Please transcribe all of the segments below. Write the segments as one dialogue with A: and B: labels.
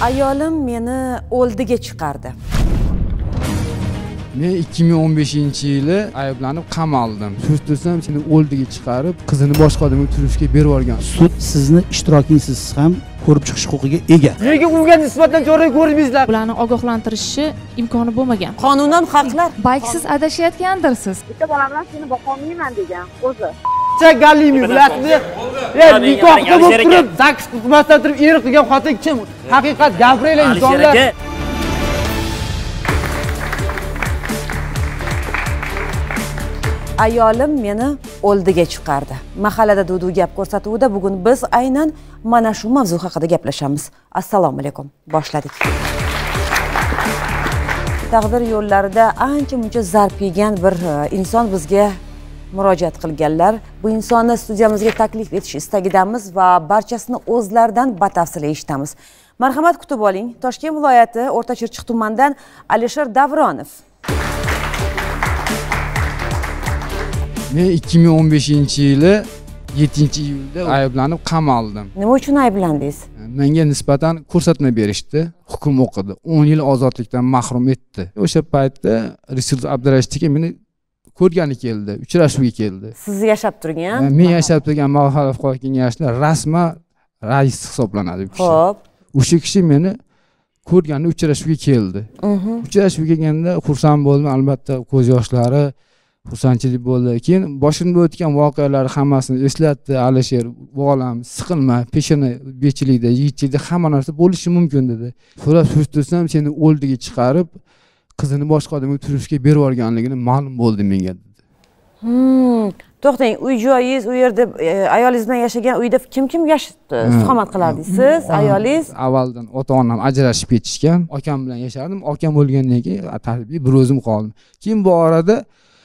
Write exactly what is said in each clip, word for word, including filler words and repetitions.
A: Ayolim meni o'ldiga chiqardi.
B: Men ikki ming o'n beshinchi yili ayblanib qamaldim. Surtursam seni o'ldiga chiqarib, qizini boshqa odamga turishga berib yuborgan.
C: Sud sizni ishtirokingsiz ham ko'rib chiqish huquqiga ega.
D: Nega unga nisbatan chora ko'rmaysizlar?
E: Ularni ogohlantirishi imkoni bo'lmagan.
A: Qonundan haqlar.
E: Balki siz adashayotgandirsiz.
F: Bitta bolam bilan seni boqolmayman degan o'zi.
D: Chagalimi bilasizmi? Ya nikohda bo'lib turib, zags qilmasdan turib eri qilgan xotin kim? Haqiqat gapiraylar insonlar.
A: Ayolim meni o'ldiga chiqardi. Mahallada duv-duv gap ko'rsatuvda bugun biz aynan mana shu mavzu haqida gaplashamiz. Assalomu alaykum. Boshladik. Taqdir yo'llarida ancha-muncha zarb yegan bir inson bizga murojaat qilganlar. Bu insonni studiyamizga taklif etish istagidamiz va barchasini o'zlaridan batafsil eshitamiz. Marhamat kutib oling. Toshkent viloyati O'rta Chirchiq tumanidan Alisher Davronov.
B: Men ikki ming o'n beshinchi yili yettinchi iyulda ayblanib qamaldim.
A: Nima uchun ayblandingiz?
B: Menga nisbatan ko'rsatma berishdi, hukm o'qidi. o'n yil ozodlikdan mahrum etdi. O'sha paytda Risult Abdurashidga meni ko'rgani keldi, uchrashuvga keldi.
A: Siz yashab turgan?
B: Men yashab turgan mahalla fuqaro kengashida rasman rais hisoblanadi bu kishi.
A: Xo'p.
B: O'sha kishi meni ko'rgani uchrashuvga keldi. Uchrashuvga kelganda xursand bo'ldim, albatta ko'z yoshlari, xursandchilik bo'ldi. Keyin boshimda o'tgan voqealar hammasini eslatdi. Alisher, bolam, siqilma, peshona bechilikda, yigitchilikda hamma narsa bo'lishi mumkin dedi. So'rab surishtirsam, seni o'ldiga chiqarib, qizini boshqa odamga turishga berib yuborganligini ma'lum bo'ldi menga dedi.
A: Hmm. To'xtang, uy joyingiz, u yerda ayolingiz bilan yashagan uyda kim-kim yashaydi? Istiqomat qilardingiz siz, ayolingiz?
B: Avvaldan ota-onam ajrashib ketishgan. Akam bilan yashardim. Akam o'lgandan keyin tarbiya bir o'zim qoldim. Keyin bu orada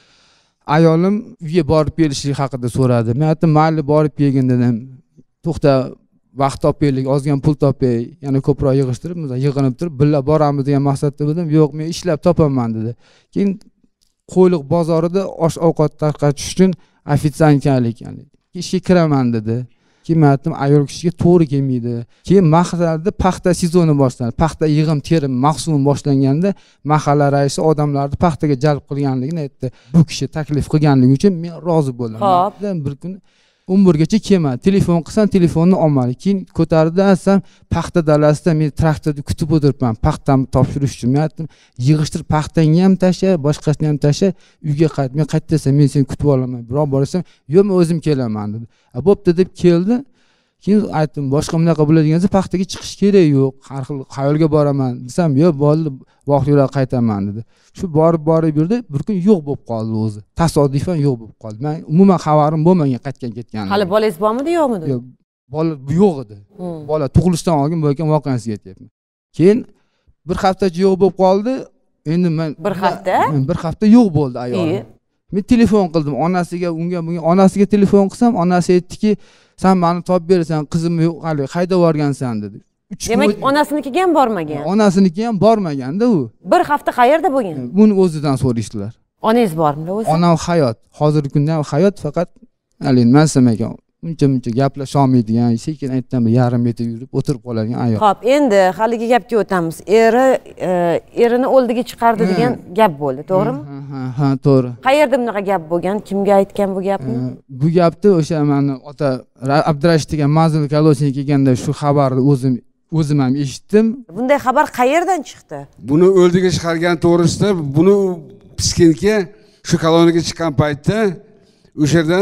B: ayolim uyga borib kelishlik haqida so'radi. Men aytdim, mayli borib kelgin dedim. To'xta, vaqt topaylik, ozgina pul topay, yana ko'proq yig'ishtirib, yig'inib turib, birga boramiz degan maqsadda bo'ldim. Yo'q, men ishlab topaman dedi. Keyin Qo'yliq bozorida osh-ovqat tarqatish uchun ofitsiantkalik, ya'ni ishga kiraman dedi. Keyin men aytdim, ayol kishiga to'g'ri kelmaydi. Keyin mahallada paxta sezoni boshlandi. Paxta yig'im terim mavsumi boshlanganda mahalla raisi odamlarni paxtaga jalb qilganligini aytdi. Bu kishi taklif qilganligi uchun men rozi bo'ldim.
A: Xo'p.
B: Bir kun o'n birgacha kelmadi. Telefon qilsam telefonni olmadi. Keyin ko'tardi, desam paxta dalasida men traktorda kutib o'tiribman, paxtamni topshirish uchun. Men aytdim, yig'ishtir, paxtangni ham tasha, boshqasini ham tasha, uyga qayt. Men qaytarsam men seni kutib olaman. Biroq borsam, yo'q, men o'zim kelaman dedi. A bo'pti deb keldi. Keyin aytdim, boshqa bunaqa bo'ladigansa paxtaga chiqish kerak yo'q. Har xil qayerga boraman desam, yo'q, bo'ldi, vaqtida qaytaman dedi. Shu borib borib yurdi, bir kun yo'q bo'lib qoldi o'zi. Tasodifan yo'q bo'lib qoldi. Men umuman xabarim bo'lmagan qaytgan ketganini.
A: Hali bolangiz bormidi, yo'qmidi?
B: Yo'q, bola yo'q edi. Bola tug'ilishdan oldin bo'lgan voqeasini aytyapman. Keyin bir haftacha yo'q bo'lib qoldi. Endi men
A: bir hafta?
B: Bir hafta yo'q bo'ldi ayolim. Men telefon qildim onasiga, unga, bunga, onasiga telefon qilsam, onasi aytdiki, sen meni topib berasan, qizimni yo'q, hali qayda borgansan dedi.
A: Demak, onasinikiga ham bormagan.
B: Onasinikiga ham bormaganda u.
A: Bir hafta qayerda bo'lgan?
B: Buni o'zidan so'rashdilar.
A: Onangiz bormi o'zi?
B: Onam hayot. Hozirgi kunda ham hayot, faqat hali nima desam, uncha-muncha gaplasha olmaydigan, sekin aytdim, yarim metr yurib o'tirib qoladigan ayol.
A: Xo'p, endi haligi gapga o'tamiz. Eri erini o'ldiga chiqardi degan gap bo'ldi, to'g'rimi?
B: Ha, ha, to'g'ri.
A: Qayerda bunaqa gap bo'lgan? Kimga aytgan bu gapni?
B: Bu gapni o'sha meni ota Abdurashid degan manzil kolosiyga kelganda shu xabarni o'zim o'zim ham eshitdim.
A: Bunday xabar qayerdan chiqdi?
G: Buni o'ldiga chiqargan to'g'risida, buni Piskentga shu koloniyaga chiqqan paytda o'sha yerdan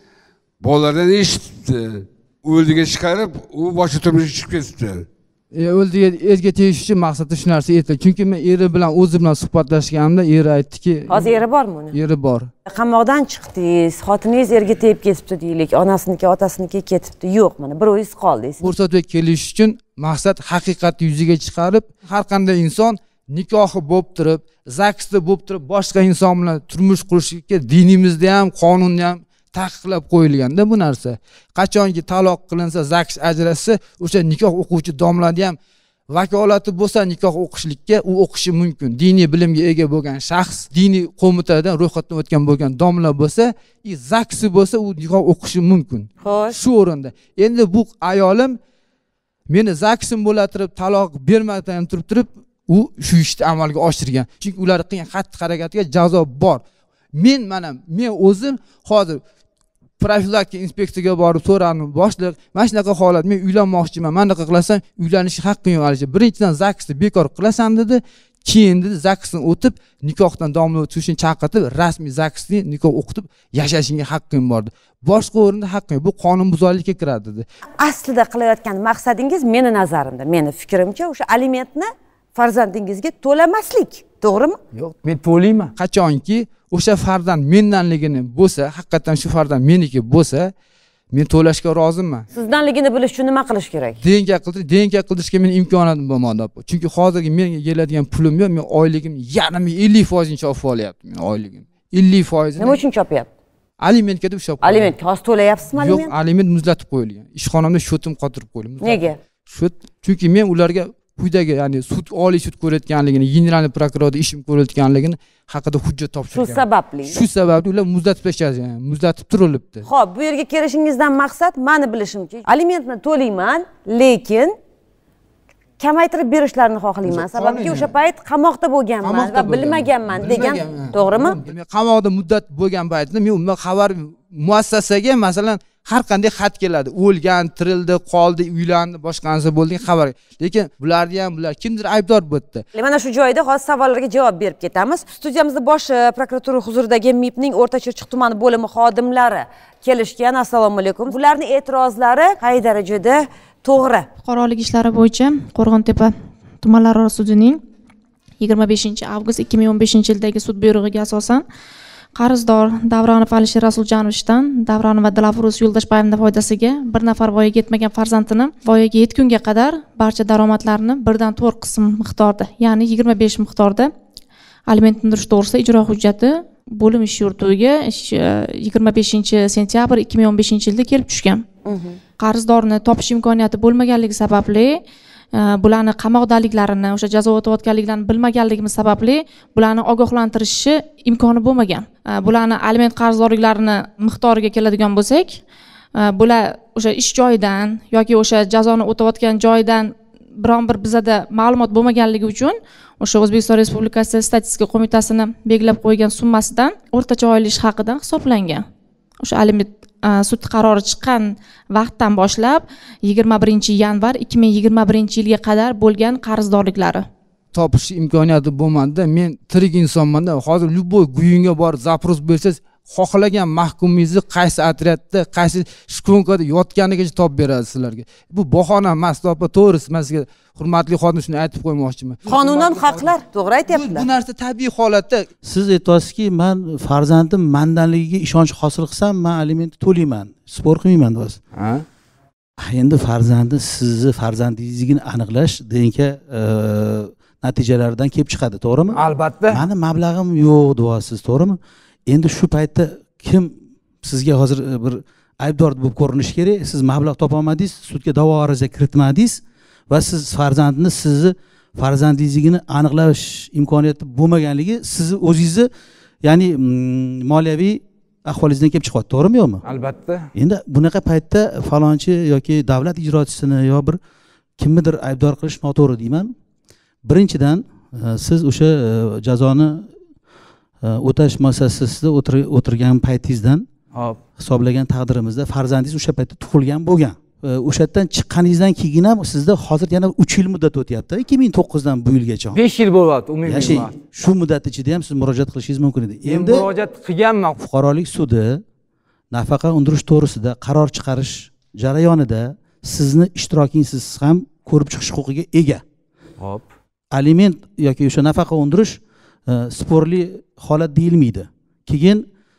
G: bolalardan eshitdi. O'ldiga chiqarib, u boshqa turmushga chiqib ketibdi.
B: E, o'ldiga erga tegish uchun maqsadda shu narsa aytdi. Chunki men eri bilan o'zi bilan suhbatlashganimda eri aytdiki,
A: hozir eri bormi uni?
B: Eri bor.
A: Qamoqdan chiqdingiz, xotiningiz erga tegib ketibdi deylik, onasiniki, otasiniki ketibdi. Yo'q, mana bir o'zingiz qoldingiz.
B: Ko'rsatuvga kelish uchun maqsad haqiqatni yuzaga chiqarib, har qanday inson nikohi bo'lib turib, zagsda bo'lib turib, boshqa inson bilan turmush qurishga dinimizda ham, qonunda ham taqiqlab qo'yilganda bu narsa. Qachonki taloq qilinsa, zaks ajrashsa, o'sha nikoh o'quvchi domlada ham vakolati bo'lsa nikoh o'qishlikka u o'qishi mumkin. Diniy bilimga ega bo'lgan shaxs, diniy qo'mitadan ro'yxatdan o'tgan bo'lgan domla bo'lsa, i zaksi bo'lsa u nikoh o'qishi mumkin.
A: Xo'sh.
B: Shu o'rinda. Endi bu ayolim meni zaksim bo'la turib taloq bermadan turib turib u shu ishni amalga oshirgan. Chunki ular qilgan xatti-harakatiga jazo bor. Men mana men o'zim hozir profilaktika inspeksiyaga borib so'radim, boshliq, mana shunaqa holat, men uylanmoqchiman, mana bunaqa qilasam uylanish haqqing yo'q Alisher. Birinchidan zaksni bekor qilasan dedi, keyin dedi zaksni o'tib, nikohdan domla o'tishni chaqirib, rasmiy zaksni nikoh o'qitib yashashingga haqqing bor dedi. Boshqa o'rinda haqqing, bu qonunbuzarlikka kiradi dedi.
A: Aslida qilayotgan maqsadingiz meni nazarimda, meni fikrimcha o'sha alimentni farzandingizga to'lamaslik, to'g'rimi?
B: Yo'q, men to'layman. Qachonki o'sha farzand mendanligini bo'lsa, haqiqatan shu farzand meniki bo'lsa, men to'lashga roziman.
A: Sizdanligini bilish uchun nima qilish kerak?
B: D N K qildirish, D N K qildirishga men imkoniyatim bo'lmadi. Chunki hozirgi menga keladigan pulim yo'q, men oyligim yarim ellik foiz ni chopib olyapti, men oyligim. ellik foiz ni.
A: Nima uchun chopyapti?
B: Alimentga deb ushlab.
A: Alimentga hozir to'layapsizmi aliment?
B: Yo'q, aliment muzlatib qo'yilgan. Ishxonamda shotim qotirib qo'yilgan.
A: Nega?
B: Shot, chunki men ularga quyidagi, ya'ni sud, oliy sud ko'rayotganligini, generalniy prokurorda ishim ko'rayotganligini haqida hujjat topshirgan.
A: Shu sababli.
B: Shu sababli ular muzlatib tashlangan, muzlatib turilibdi.
A: Xo'p, bu yerga kelishingizdan maqsad, meni bilishimcha, alimentni to'layman, lekin kamaytirib berishlarini xohlayman. Sababki o'sha payt qamoqda bo'lganman va bilmaganman degan, to'g'rimi?
B: Men qamoqda muddat bo'lgan paytda men undan xabar muassasaga masalan har qanday xat keladi. O'lgan, tirildi, qoldi, uylandi, boshqanisi bo'ldi xabar. Lekin bularni ham bular kimdir aybdor bo'ldi.
A: Mana shu joyda hozir savollarga javob berib ketamiz. Studiyamizda bosh prokuratura huzuridagi M I Pning O'rta Chirchiq tumani bo'limi xodimlari kelishgan. Assalomu alaykum. Ularning e'tirozlari qay darajada to'g'ri?
E: Fuqarolik ishlari bo'yicha Qo'rg'ontepa tumanlararo sudining yigirma beshinchi avgust ikki ming o'n beshinchi yildagi sud buyrug'iga asosan qarzdor Davronov Alisher Rasuljonovdan Davronov va Dilafruz Yo'ldashboyevning foydasiga bir nafar voyaga yetmagan farzandini voyaga yetgunga qadar barcha daromadlarini birdan to'rt qism miqdorda, ya'ni yigirma besh miqdorda aliment undirish to'g'risida ijro hujjati bo'lim ish yurituviga yigirma beshinchi sentyabr ikki ming o'n beshinchi yilda kelib tushgan. Qarzdorni topish imkoniyati bo'lmaganligi sababli bularni qamoqdaliklarini, o'sha jazo o'tayotganliklarini bilmaganligimiz sababli bularni ogohlantirishi imkoni bo'lmagan. Bularni aliment qarzdorliklarini miqdoriga keladigan bo'lsak, bular o'sha ish joyidan yoki o'sha jazoni o'tayotgan joydan biron bir bizada ma'lumot bo'lmaganligi uchun o'sha O'zbekiston Respublikasi statistika qo'mitasini belgilab qo'ygan summasidan o'rtacha oylik ish haqidan hisoblangan. O'sha aliment sud qarori chiqqan vaqtdan boshlab yigirma birinchi yanvar ikki ming yigirma birinchi yilga qadar bo'lgan qarzdorliklari
B: topish imkoniyati bo'lmadi. Men tirik insonman-da. Hozir любой guyinga borib zaпрос bersangiz, xohlagan mahkumingizni qaysi otryadda, qaysi shkonkada yotganigacha topib beradi sizlarga. Bu bahona emas, to'g'ri, to'g'risi men sizga hurmatli xodim shuni aytib qo'ymoqchiman.
A: Qonunan haqlar, to'g'ri aytyapsizlar.
B: Bu narsa tabiiy holatda.
C: Siz aytyapsizki, men farzandim mandanligiga ishonch hosil qilsam, men alimentni to'layman, spor qilmayman deyapsiz.
B: Ha?
C: Endi farzandi sizni farzandingizligini aniqlash D N K natijalaridan kelib chiqadi, to'g'rimi?
B: Albatta.
C: Meni mablag'im yo'q deyapsiz, to'g'rimi? Endi shu paytda kim sizga hozir bir aybdor bo'lib ko'rinishi kerak? Siz mablag' topa olmadingiz, sudga da'vo ariza kiritmadingiz va siz farzandni sizni farzandingizligini aniqlash imkoniyati bo'lmaganligi sizni o'zingizni, ya'ni moliyaviy ahvolingizdan kelib chiqadi, to'g'rimi yo'qmi?
B: Albatta.
C: Endi bunaqa paytda falonchi yoki davlat ijrochisini yo bir kimnidir aybdor qilish noto'g'ri deyman. Birinchidan siz o'sha jazoni o'tash muassasasida o'tirgan paytingizdan hisoblagan taqdirimizda farzandingiz o'sha paytda tug'ilgan bo'lgan. O'sha yerdan chiqqaningizdan keyin ham sizda hozir yana uch yil muddat o'tyapti. ikki ming to'qqiz dan bu yilgacha.
D: besh yil bo'lyapti umumiy muddat.
C: Shu muddat ichida ham siz murojaat qilishingiz mumkin edi.
D: Endi murojaat qilganman.
C: Fuqarolik sudi nafaqa undirish to'g'risida qaror chiqarish jarayonida sizni ishtirokingizsiz ham ko'rib chiqish huquqiga ega.
D: Hop.
C: Aliment yoki o'sha nafaqa undirish sporli holat deyilmaydi. Keyin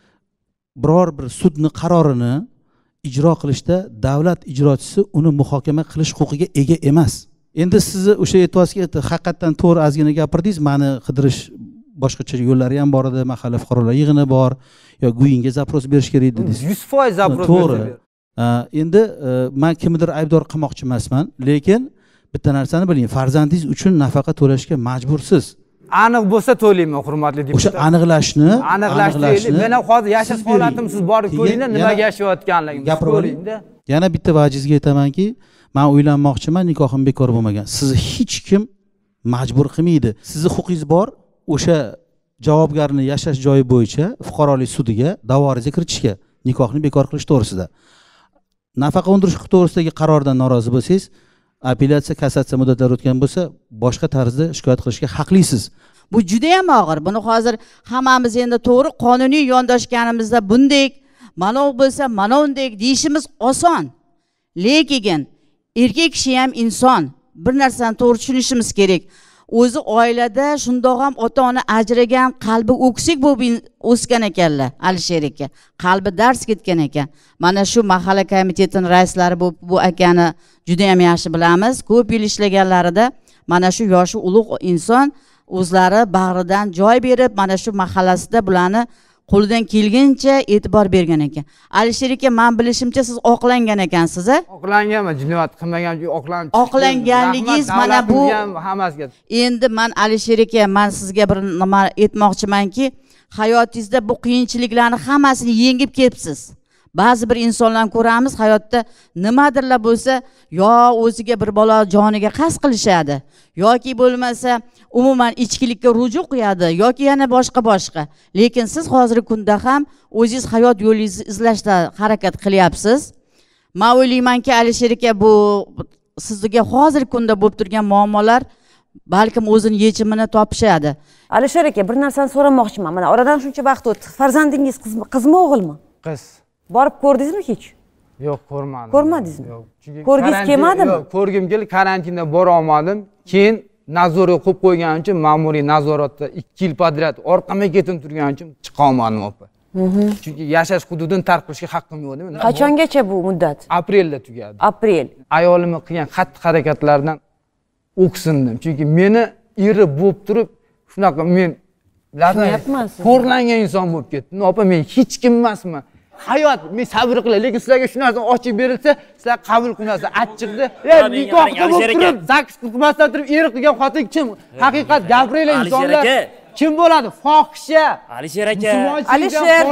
C: biror bir sudni qarorini ijro qilishda davlat ijrochisi uni muhokama qilish huquqiga ega emas. Endi sizni o'sha aytyapsizki, haqiqatdan to'g'ri ozgina gapirdingiz, meni qidirish boshqacha yo'llari ham bor edi, mahalla fuqarolar yig'ini bor, yo guyinga zaпрос berish kerak dedingiz.
D: yuz foiz zaпрос
C: to'g'ri. Endi men kimnidir aybdor qilmoqchi emasman, lekin bitta narsani biling, farzandingiz uchun nafaqa to'lashga majbursiz.
D: aniq bo'lsa to'layman, hurmatli deputat.
C: O'sha aniqlashni,
D: aniqlashni, men hozir yashash holatim siz borib ko'ringlar, nimaga yashayotganligimni ko'ringda.
C: Yana bitta vajizga aytamanki, men uylanmoqchiman, nikohim bekor bo'lmagan. Sizni hech kim majbur qilmaydi. Sizni huquqingiz bor, o'sha javobgarni yashash joyi bo'yicha fuqarolik sudiga da'vo ariza kiritishga, nikohni bekor qilish to'g'risida. Nafaqa undirish huquqi to'g'risidagi qarordan norozi bo'lsangiz, apellyatsiya, kassatsiya muddatlari o'tgan bo'lsa, boshqa tarzda shikoyat qilishga haqlisiz.
H: Bu juda ham og'ir. Buni hozir hammamiz endi to'g'ri qonuniy yondashganimizda bundek, mana bo'lsa, mana undek deyishimiz oson. Lekin erkak kishi ham inson. Bir narsani to'g'ri tushunishimiz kerak. O'zi oilada shundoq ham ota-ona ajragan, qalbi o'ksik bo'lib o'sgan ekanlar, Alisher aka. Qalbi dars ketgan ekan. Mana shu mahalla komitetining raislari bu bu akani juda ham yaxshi bilamiz. Ko'p yil ishlaganlarida mana shu yoshi ulug' inson o'zlari bag'ridan joy berib, mana shu mahallasida bularni qo'lidan kelgancha e'tibor bergan ekan. Alisher aka, men bilishimcha siz oqlangan ekansiz, a?
D: Oqlanganman, jinoyat qilmagan, oqlanib.
H: Oqlanganligingiz mana bu
D: hammasiga.
H: Endi men Alisher aka, men sizga bir nima aytmoqchimanki, hayotingizda bu qiyinchiliklarni hammasini yengib kelibsiz. Ba'zi bir insonlarni ko'ramiz hayotda nimadirlar bo'lsa, yo o'ziga bir bola joniga qasd qilishadi, yoki bo'lmasa umuman ichkilikka ruju qo'yadi, yoki yana boshqa boshqa. Lekin siz hozirgi kunda ham o'zingiz hayot yo'lingizni izlashda harakat qilyapsiz. Men o'ylaymanki, Alisher aka, bu sizga hozirgi kunda bo'lib turgan muammolar balkim o'zini yechimini topishadi.
A: Alisher aka, bir narsani so'ramoqchiman. Mana oradan shuncha vaqt o'tdi. Farzandingiz qizmi, o'g'ilmi?
D: Qiz.
A: Borib ko'rdingizmi hech?
D: Yo'q, ko'rmadim.
A: Ko'rmadingizmi?
D: Yo'q.
A: Ko'rgingiz kelmadimi?
D: Yo'q, ko'rgim keldi, karantinda bora olmadim. Keyin nazorat qo'yib qo'yganim uchun ma'muriy nazoratda ikki yil podryad orqama ketin turganim uchun chiqa olmadim, opa. Chunki yashash hududini tark qilishga haqqim yo'q, deyman.
A: Qachongacha bu muddat?
D: Aprelda tugadi.
A: Aprel.
D: Ayolimning qilgan xatti-harakatlardan o'ksindim. Chunki meni eri bo'lib turib, shunaqa men xo'rlangan inson bo'lib ketdim. Opa, men hech kim emasman. Hayot, men sabr qilay, lekin sizlarga shu narsa ochib berilsa, sizlar qabul qilasiz. Achchiqda, ey, nikohda bo'lib turib, zaks qilmasdan turib, eri qilgan xotin kim? Haqiqat gapiringlar insonlar. Kim bo'ladi? Fohisha.
I: Alisher aka.
A: Alisher.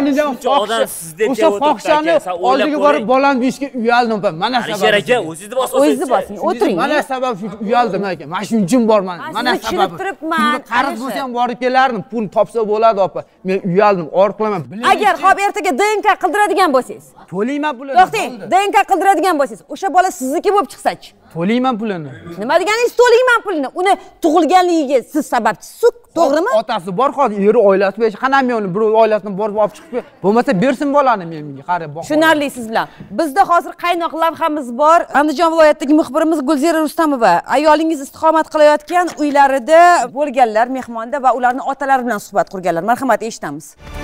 D: O'sha fohishani oldiga borib bolani deyishga uyaldim. Mana sabab.
I: Alisher aka, o'zingizni bosing.
A: O'zingizni bosing, o'tiring.
D: Mana sabab shu uyaldim aka. Mana shuning uchun borman. Mana sabab.
A: Tushunib turibman.
D: Qarz bo'lsa ham borib kelardim. Pul topsa bo'ladi, opa. Men uyaldim, or qilaman.
A: Agar hop ertaga D N K qildiradigan bo'lsangiz.
D: To'layman pulini.
A: To'xting, D N K qildiradigan bo'lsangiz, o'sha bola sizniki bo'lib chiqsa-chi?
D: To'layman pulini.
A: Nima deganingiz to'layman pulini? Uni tug'ilganligiga siz sababchisiz, to'g'rimi?
D: Otasi bor, hozir eri oilasi bo'yicha qanam yo'lni birov oilasidan borib olib chiqib, bo'lmasa bersin bolani menga, qarab boq.
A: Tushunarli siz bilan. Bizda hozir qaynoq lavhamiz bor. Andijon viloyatidagi muxbirimiz Gulzira Rustamova ayyolingiz istiqomat qilayotgan uylarida bo'lganlar, mehmonda va ularning otalari bilan suhbat qurganlar. Marhamat, eshitamiz.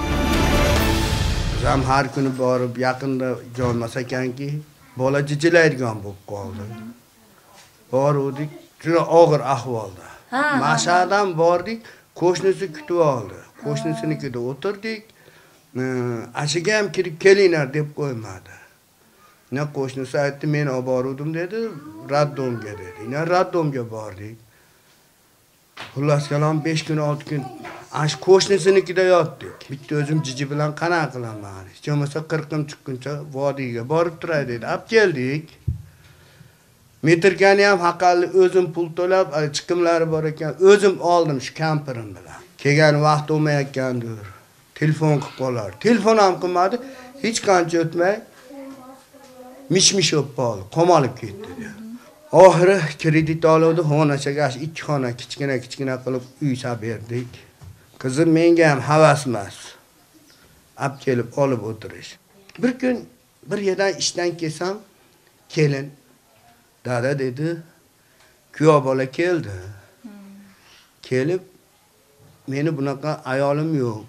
J: Ham har kuni borib yaqinda joymas ekanki, bola jijilaydigan bo'lib qoldi. Bordik, juda og'ir ahvolda. Mashhaddan bordik, qo'shnisi kutib oldi. Qo'shnisinikida o'tirdik. Ashiga ham kirib kelinglar deb qo'ymadi. Ne qo'shnisi aytdi, men olib bordim dedi, raddomga dedi. Ne raddomga bordik. Xullas kalom besh kun, olti kun ash qo'shnisinikida yotdik. Bitta o'zim jiji bilan qanaqa qilaman? Hech bo'lmasa qirqim chiqquncha vodiyga borib turay dedi. Olib keldik. Metrkani ham haqali o'zim pul to'lab, chiqimlari bor ekan, o'zim oldim shu kampirim bilan. Kelgan vaqt olmayotgandir. Telefon qilib qolar. Telefon ham qilmadi. Hech qancha o'tmay mish-mish bo'lib qoldi, qamalib ketdi dedi. Oxiri kredit oldi, xonachaga ikki xona kichkina-kichkina qilib uy sab berdik. Qizim menga ham havas emas. Olib kelib olib o'tirish. Bir kun bir yerdan ishdan kelsam, kelin dada dedi, kuyov bola keldi. Kelib, meni bunaqa ayolim yo'q.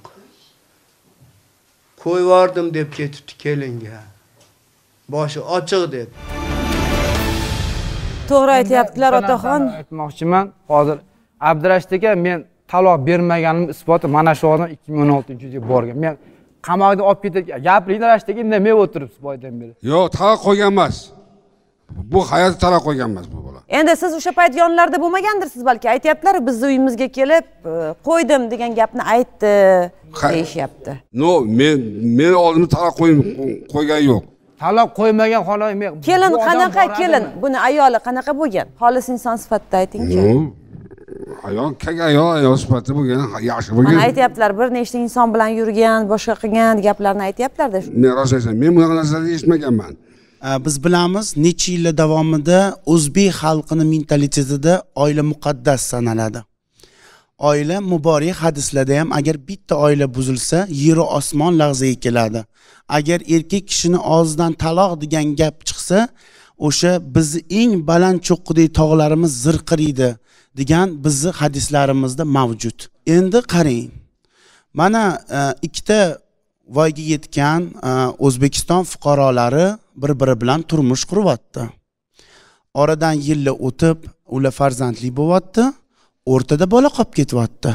J: Qo'yvordim deb ketibdi kelinga. Boshi ochiq deb.
A: To'g'ri aytyaptilar otaxon.
D: Aytmoqchiman, hozir Abdurashid aka men taloq bermaganim isboti mana shu odam ikki ming o'n oltinchi yilga borgan. Men qamoqdan olib ketib, gapiringlar Rashid aka, indamay o'tiribsiz boydan beri.
G: Yo'q, taloq qo'ygan emas. Bu hayot talab qo'ygan emas bu bola.
A: Endi siz o'sha payt yonlarida bo'lmagandirsiz balki, aytyaptilar, bizni uyimizga kelib qo'ydim degan gapni aytdi deyishyapti.
G: No, men men oldimda talab qo'ygan yo'q.
D: Talab qo'ymagan xolos men.
A: Kelin qanaqa kelin? Buni ayoli qanaqa bo'lgan? Xolis inson sifatida ayting-chi.
G: Ayol kaga ayol ayol sifatida bo'lgan, yaxshi bo'lgan.
A: Mana aytyaptilar, bir nechta inson bilan yurgan, boshqa qilgan gaplarni aytyaptilar-da.
G: Men rost aytsam, men bunaqa narsalarni eshitmaganman.
K: Biz bilamiz, necha yillar davomida o'zbek xalqini mentalitetida oila muqaddas sanaladi. Oila muborak hadislarda ham agar bitta oila buzilsa, yer va osmon lahzaga keladi. Agar erkak kishini og'zidan taloq degan gap chiqsa, o'sha bizni eng baland cho'qqidagi tog'larimiz zirqiraydi degan bizni hadislarimizda mavjud. Endi qarang. Mana ikkita voyaga yetgan O'zbekiston fuqarolari bir-biri bilan turmush quryapti. Oradan yillar o'tib, ular farzandli bo'lyapti, o'rtada bola qolib ketyapti.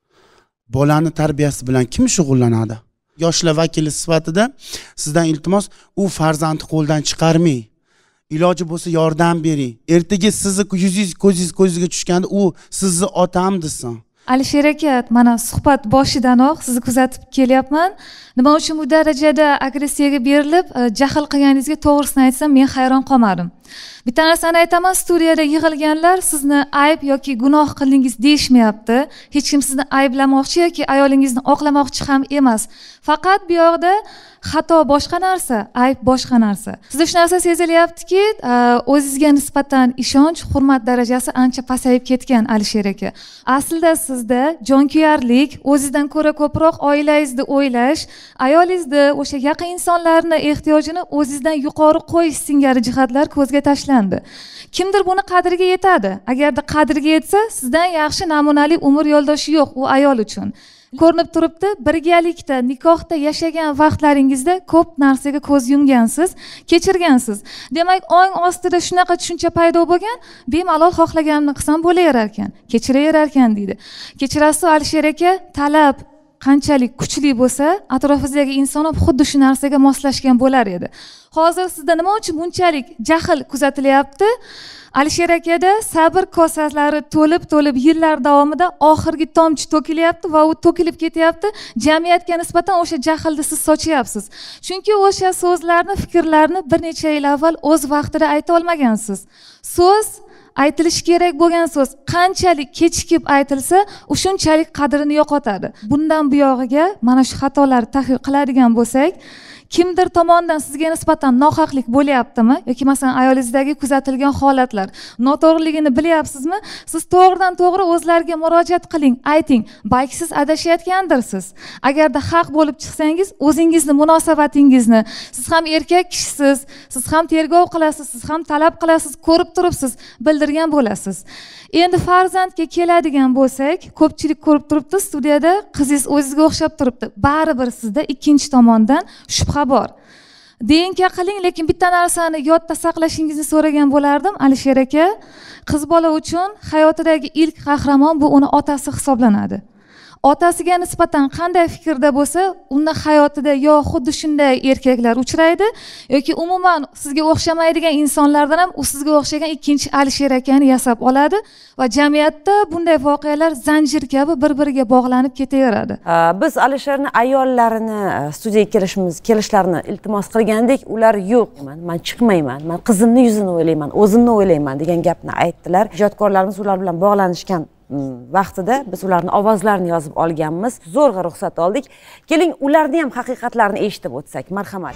K: Bolani tarbiyasi bilan kim shug'ullanadi? Yoshlar vakili sifatida sizdan iltimos, u farzandni qo'ldan chiqarmang. Iloji bo'lsa yordam bering. Ertaga sizni yuzingiz, ko'zingiz ko'ziga tushganda u sizni otam desin.
L: Alisher aka, mana suhbat boshidanoq sizni kuzatib kelyapman. Nima uchun bu darajada agressiyaga berilib, jahl qilganingizga to'g'risini aytsam, men hayron qolmadim. Bitta narsani aytaman, studiyada yig'ilganlar sizni ayb yoki gunoh qildingiz deyishmayapti. Hech kim sizni ayblamoqchi yoki ayolingizni oqlamoqchi ham emas. Faqat bu yoqda xato boshqa narsa, ayb boshqa narsa. Sizda shu narsa sezilyaptiki, o'zingizga nisbatan ishonch, hurmat darajasi ancha pasayib ketgan Alisher aka. Aslida sizda jonkuyarlik, o'zingizdan ko'ra ko'proq oilangizni o'ylash, ayolingizni, o'sha yaqin insonlarning ehtiyojini o'zingizdan yuqori qo'yish singari jihatlar ko'zga tashlandi. Kimdir buni qadriga yetadi. Agarda qadriga yetsa, sizdan yaxshi namunali umr yo'ldoshi yo'q u ayol uchun. Ko'rinib turibdi, birgalikda nikohda yashagan vaqtlaringizda ko'p narsaga ko'z yumgansiz, kechirgansiz. Demak, ong ostida shunaqa tushuncha paydo bo'lgan, bemalol xohlaganimni qilsam bo'laverar ekan, kechiraverar ekan deydi. Kechirasiz Alisher aka, talab qanchalik kuchli bo'lsa, atrofingizdagi inson ham xuddi shu narsaga moslashgan bo'lar edi. Hozir sizda nima uchun bunchalik jahl kuzatilyapti? Alisher akada sabr kosalari to'lib-to'lib yillar davomida oxirgi tomchi to'kilyapti va u to'kilib ketyapti. Jamiyatga nisbatan o'sha jahlni siz sochyapsiz. Chunki o'sha so'zlarni, fikrlarni bir necha yil avval o'z vaqtida ayta olmagansiz. So'z aytilishi kerak bo'lgan so'z qanchalik kechikib aytilsa, shunchalik qadrini yo'qotadi. Bundan buyog'iga mana shu xatolarni tahlil qiladigan bo'lsak, kimdir tomonidan sizga nisbatan nohaqlik bo'lyaptimi yoki masalan ayolingizdagi kuzatilgan holatlar noto'g'riligini bilyapsizmi? Siz to'g'ridan to'g'ri o'zlariga murojaat qiling, ayting. Balki siz adashayotgandirsiz. Agarda haq bo'lib chiqsangiz, o'zingizni munosabatingizni, siz ham erkak kishisiz, siz ham tergov qilasiz, siz ham talab qilasiz, ko'rib turibsiz, bildirgan bo'lasiz. Endi farzandga keladigan bo'lsak, ko'pchilik ko'rib turibdi, studiyada qizingiz o'zingizga o'xshab turibdi. Baribir sizda ikkinchi tomondan shubha bor. Deyinka qiling, lekin bitta narsani yodda saqlashingizni so'ragan bo'lardim, Alisher aka. Qiz bola uchun hayotidagi ilk qahramon bu uni otasi hisoblanadi. Otasiga nisbatan qanday fikrda bo'lsa, unda hayotida yo xuddi shunday erkaklar uchraydi yoki umuman sizga o'xshamaydigan insonlardan ham u sizga o'xshagan ikkinchi Alisher akani yasab oladi va jamiyatda bunday voqealar zanjir kabi bir-biriga bog'lanib ketaveradi.
A: Biz Alisherni ayollarini studiyaga kelishimiz, kelishlarini iltimos qilgandik, ular yo'q, men men chiqmayman, men qizimni yuzini o'ylayman, o'zimni o'ylayman degan gapni aytdilar. Ijodkorlarimiz ular bilan bog'lanishgan vaqtida biz ularning ovozlarini yozib olganmiz. Zo'rg'a ruxsat oldik. Keling, ularni ham haqiqatlarini eshitib o'tsak, marhamat.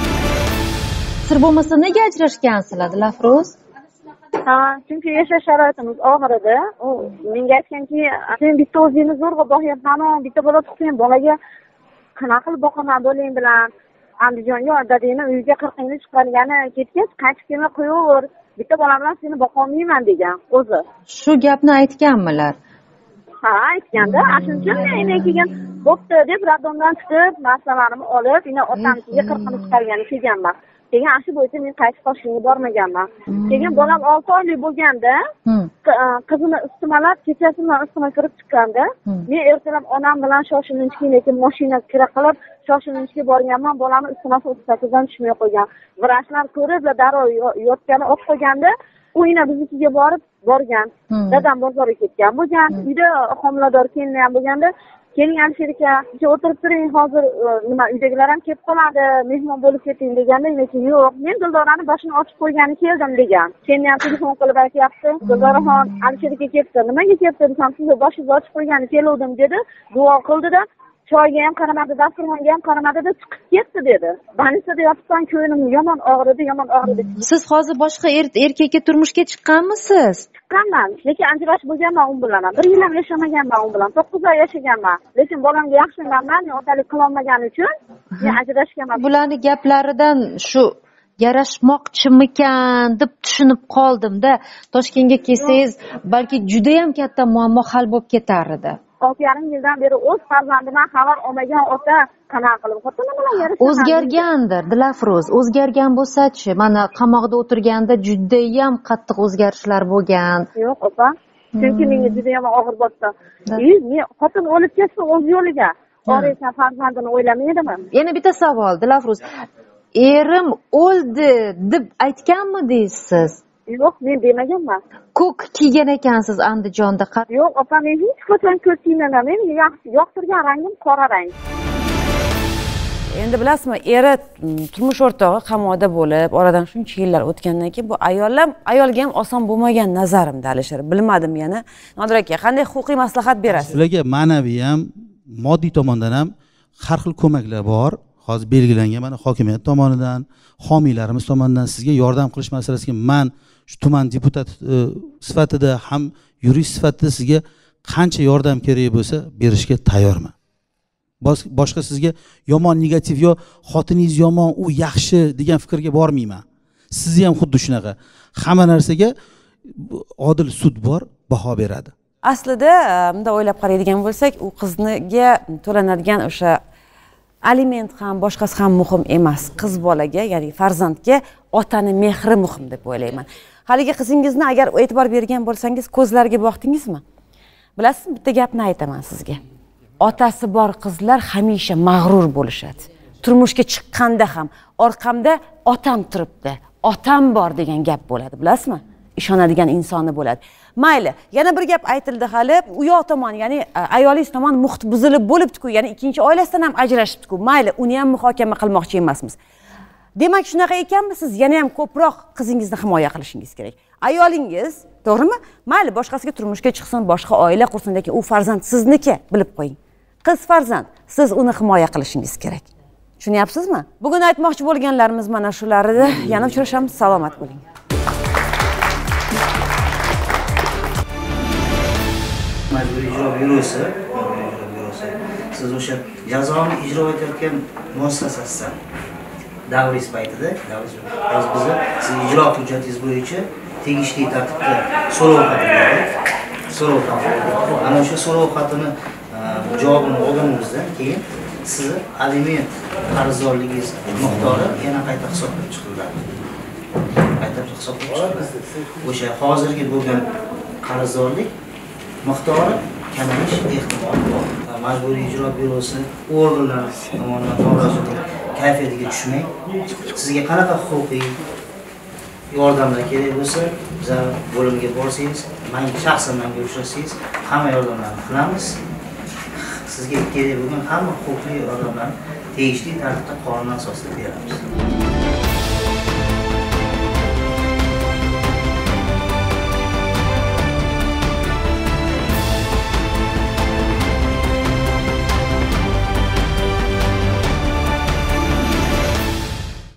M: Sir bo'lmasa nega ajrashgansizlar, Dilafruz?
F: Ha, chunki yashash sharoitimiz og'ir edi. U menga aytganki, "Sen bitta o'zingni zo'rg'a boqyapsan, bitta bola tug'sang, bolaga qanaqa qilib boqaman bo'ling bilan Andijonga dadangni uyiga qirqingni chiqargani ketgach, qaytib kelmay qo'yaver. Bitta bola bilan seni boqolmayman" degan o'zi.
M: Shu gapni aytganmilar?
F: Ha, aytganda, shuning uchun men keyin bo'pti deb radomdan chiqib, narsalarimni olib, yana otamnikiga qirqini chiqargani kelganman. keyin ana shu bo'yicha men qaytib Toshkentga bormaganman. Keyin bolam olti oylik bo'lganda qizini istimalab kechasi bilan isitma kirib chiqqanda men ertalab onam bilan shoshilinchga lekin mashina kira qilib shoshilinchga borganman. Bolamni isitmasi o'ttiz sakkizdan tushmay qo'ygan. Vrachlar ko'rib darrov yotgani olib qo'yganda u yana biznikiga borib borgan. Dadam bozorga ketgan bo'lgan. Uyda homilador kelin ham bo'lganda keling Alisher aka, bitta o'tirib turing, hozir nima uydagilar ham kelib qoladi, mehmon bo'lib keting deganda, lekin yo'q, men Dildorani boshini ochib qo'ygani keldim degan. Keyin ham telefon qilib aytyapti, Dildoraxon Alisher aka kelibdi, nimaga kelibdi desam, sizni boshingizni ochib qo'ygani keluvdim dedi, duo qildida, choyga ham qaramadi, dasturxonga ham qaramadida chiqib ketdi dedi. Banisada yotibman, ko'nglim yomon og'ridi, yomon og'ridi.
M: Siz hozir boshqa erkakka turmushga chiqqanmisiz?
F: Chiqqanman, lekin ajrashib bo'lganman u bilan. Bir yil ham yashamaganman u bilan. to'qqiz oy yashaganman. Lekin bolamga yaxshimanman, men otalik qila olmaganim uchun men ajrashganman.
M: Bularni gaplaridan shu yarashmoqchimikan deb tushunib qoldim-da. Toshkentga kelsangiz, balki juda ham katta muammo hal bo'lib ketar edi.
F: olti yarim yildan beri o'z farzandidan xabar olmagan ota qanaqa qilib xotini bilan yarashadi?
M: O'zgargandir, Dilafruz, o'zgargan bo'lsa-chi, mana qamoqda o'tirganda juda ham qattiq o'zgarishlar bo'lgan.
F: Yo'q, opa. Chunki menga juda ham og'ir botdi. Men xotin o'lib ketsin o'z yo'liga. Oraysan farzandini o'ylamaydimi?
M: Yana bitta savol, Dilafruz. Erim o'ldi deb aytganmidingiz siz?
F: Yo'q, men demaganman.
M: Ko'k kiygan ekansiz Andijonda.
F: Yo'q, opa, men hech qachon ko'k kiymagan. Men yoqtirgan rangim qora rang.
A: Endi bilasizmi, eri turmush o'rtog'i qamoqda bo'lib, oradan shuncha yillar o'tgandan keyin bu ayollar ayolga ham oson bo'lmagan nazarimda Alisher. Bilmadim yana. Nodir aka, qanday huquqiy maslahat berasiz?
C: Ularga ma'naviy ham, moddiy tomondan ham har xil ko'maklar bor. Hozir belgilangan mana hokimiyat tomonidan, homiylarimiz tomonidan sizga yordam qilish masalasiga men shu tuman deputat sifatida ham yurist sifatida sizga qancha yordam kerak bo'lsa berishga tayyorman. Boshqa sizga yomon negativ yo xotiningiz yomon, u yaxshi degan fikrga bormayman. Sizni ham xuddi shunaqa. Hamma narsaga odil sud bor, baho beradi.
A: Aslida bunda o'ylab qaraydigan bo'lsak, u qizniga to'lanadigan o'sha aliment ham boshqasi ham muhim emas. Qiz bolaga, ya'ni farzandga otani mehri muhim deb o'ylayman. Haligi qizingizni agar e'tibor bergan bo'lsangiz, ko'zlariga boqdingizmi? Bilasizmi, bitta gapni aytaman sizga. Otasi bor qizlar hamisha mag'rur bo'lishadi. Turmushga chiqqanda ham orqamda otam turibdi, otam bor degan gap bo'ladi, bilasizmi? Ishonadigan insoni bo'ladi. Mayli, yana bir gap aytildi hali, u yoq tomon, ya'ni ayolingiz tomon muhit buzilib bo'libdi-ku, ya'ni ikkinchi oilasidan ham ajrashibdi-ku. Mayli, uni ham muhokama qilmoqchi emasmiz. Demak, shunaqa ekanmi, siz yana ham ko'proq qizingizni himoya qilishingiz kerak. Ayolingiz, to'g'rimi? Mayli, boshqasiga turmushga chiqsin, boshqa oila qursin, lekin u farzand sizniki, bilib qo'ying. Qiz farzand, siz uni himoya qilishingiz kerak. Tushunyapsizmi? Bugun aytmoqchi bo'lganlarimiz mana shular edi. Yana uchrashamiz, salomat bo'ling.
N: Majburiy ijro byurosi, siz o'sha jazoni ijro etayotgan muassasasidan davringiz paytida, hozir bizni siz ijro hujjatingiz bo'yicha tegishli tartibda so'rov xati berdik. So'rov xati. Ana o'sha so'rov xatini javobini olganimizdan keyin sizni aliment qarzdorligingiz miqdori yana qayta hisoblab chiqiladi. Qayta hisoblab chiqiladi. O'sha hozirgi bo'lgan qarzdorlik miqdori kamayish ehtimoli bor. Majburiy ijro byurosi organlar tomonidan norozilik kayfiyatiga tushmang. Sizga qanaqa huquqiy yordamlar kerak bo'lsa, biz bo'limga borsangiz, men shaxsan menga uchrasangiz, hamma yordamlarni qilamiz. Sizga kerak bo'lgan hamma huquqiy yordamlarni tegishli tartibda qonun asosida beramiz.